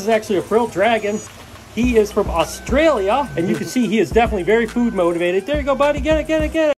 This is actually a frilled dragon. He is from Australia, and you can see he is definitely very food motivated. There you go, buddy. Get it, get it, get it.